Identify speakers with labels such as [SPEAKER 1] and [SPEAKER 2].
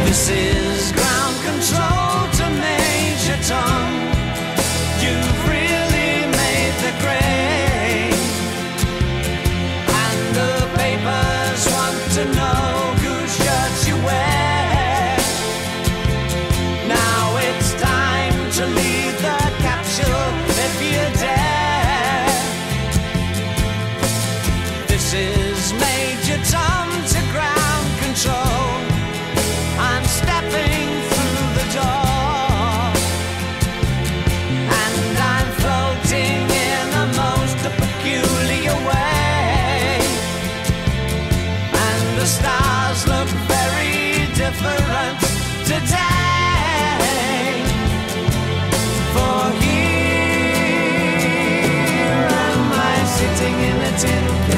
[SPEAKER 1] This is ground control to Major Tom. You've really made the grade, and the papers want to know whose shirts you wear. Now it's time to leave the capsule if you dare. This is Major Tom to ground control. I'm stepping through the door, and I'm floating in a most peculiar way, and the stars look very different today. For here am I sitting in a tin can,